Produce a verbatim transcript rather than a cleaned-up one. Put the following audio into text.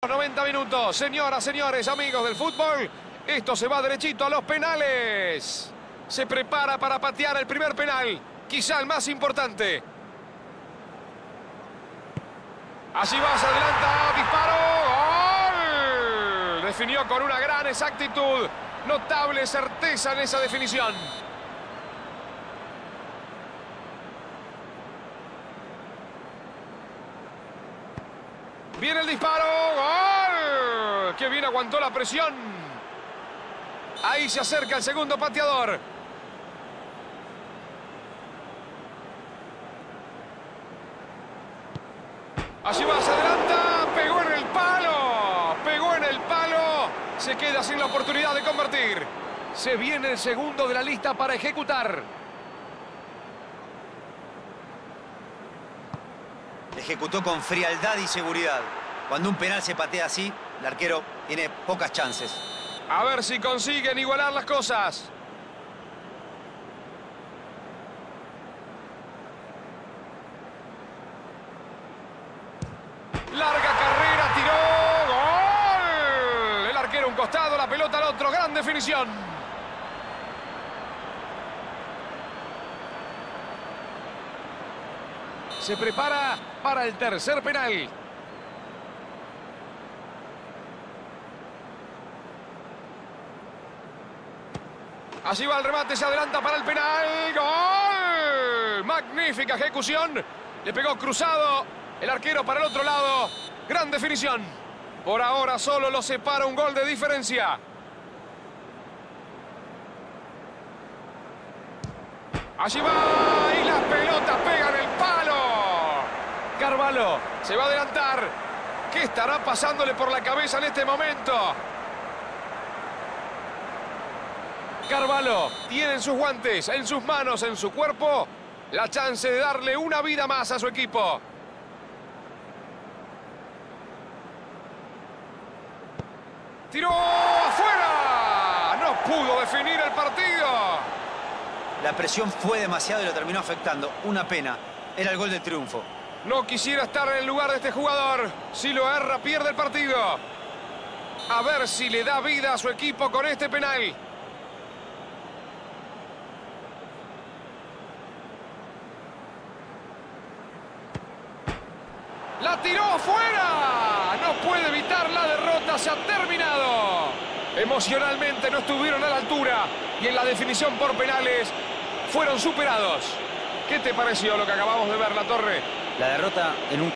noventa minutos. Señoras, señores, amigos del fútbol, esto se va derechito a los penales. Se prepara para patear el primer penal, quizá el más importante. Allí va, se adelanta, disparo, ¡gol! Definió con una gran exactitud, notable certeza en esa definición. Viene el disparo, ¡gol! ¡Qué bien aguantó la presión! Ahí se acerca el segundo pateador. Allí va, se adelanta, pegó en el palo, pegó en el palo, se queda sin la oportunidad de convertir. Se viene el segundo de la lista para ejecutar. Ejecutó con frialdad y seguridad. Cuando un penal se patea así, el arquero tiene pocas chances. A ver si consiguen igualar las cosas. Larga carrera, tiró, ¡gol! El arquero a un costado, la pelota al otro, gran definición. Se prepara para el tercer penal. Allí va el remate, se adelanta para el penal. ¡Gol! Magnífica ejecución. Le pegó cruzado el arquero para el otro lado. Gran definición. Por ahora solo lo separa un gol de diferencia. Allí va y las pelotas pegan el palo. Carvalho se va a adelantar. ¿Qué estará pasándole por la cabeza en este momento? Carvalho tiene en sus guantes, en sus manos, en su cuerpo, la chance de darle una vida más a su equipo. ¡Tiró afuera! No pudo definir el partido. La presión fue demasiado y lo terminó afectando. Una pena. Era el gol del triunfo. No quisiera estar en el lugar de este jugador. Si lo erra, pierde el partido. A ver si le da vida a su equipo con este penal. ¡La tiró afuera! No puede evitar la derrota, se ha terminado. Emocionalmente no estuvieron a la altura y en la definición por penales fueron superados. ¿Qué te pareció lo que acabamos de ver, La Torre? La derrota en un